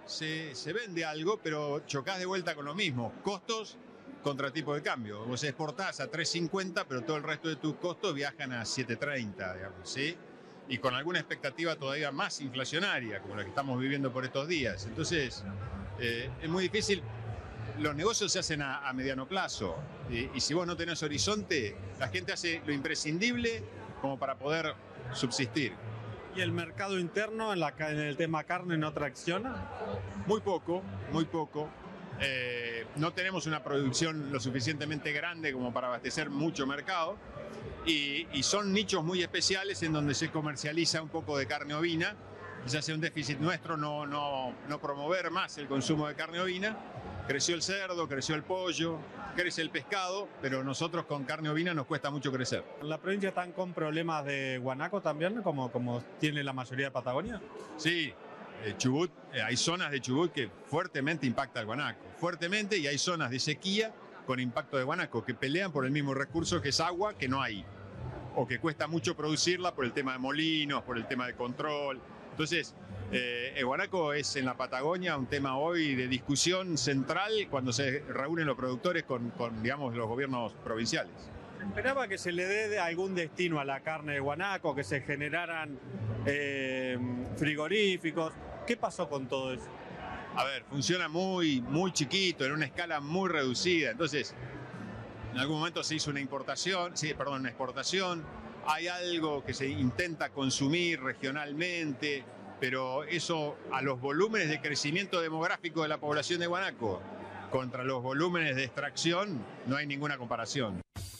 se vende algo, pero chocás de vuelta con lo mismo. Costos contra tipo de cambio. Vos exportás a 3.50, pero todo el resto de tus costos viajan a 7.30, digamos, ¿sí? Y con alguna expectativa todavía más inflacionaria, como la que estamos viviendo por estos días. Entonces, es muy difícil. Los negocios se hacen a mediano plazo. Y si vos no tenés horizonte, la gente hace lo imprescindible como para poder subsistir. ¿Y el mercado interno en el tema carne no tracciona? Muy poco, muy poco. No tenemos una producción lo suficientemente grande como para abastecer mucho mercado y son nichos muy especiales en donde se comercializa un poco de carne ovina. Se hace un déficit nuestro no promover más el consumo de carne ovina. Creció el cerdo, creció el pollo, crece el pescado, pero nosotros con carne ovina nos cuesta mucho crecer. ¿En la provincia están con problemas de guanaco también, como tiene la mayoría de Patagonia? Sí, Chubut, hay zonas de Chubut que fuertemente impacta el guanaco, fuertemente, y hay zonas de sequía con impacto de guanaco que pelean por el mismo recurso que es agua que no hay, o que cuesta mucho producirla por el tema de molinos, por el tema de control. Entonces, el guanaco es en la Patagonia un tema hoy de discusión central cuando se reúnen los productores con digamos, los gobiernos provinciales. ¿Se esperaba que se le dé algún destino a la carne de guanaco, que se generaran frigoríficos? ¿Qué pasó con todo eso? A ver, funciona muy chiquito, en una escala muy reducida. Entonces, en algún momento se hizo una exportación. Hay algo que se intenta consumir regionalmente, pero eso a los volúmenes de crecimiento demográfico de la población de guanaco contra los volúmenes de extracción no hay ninguna comparación.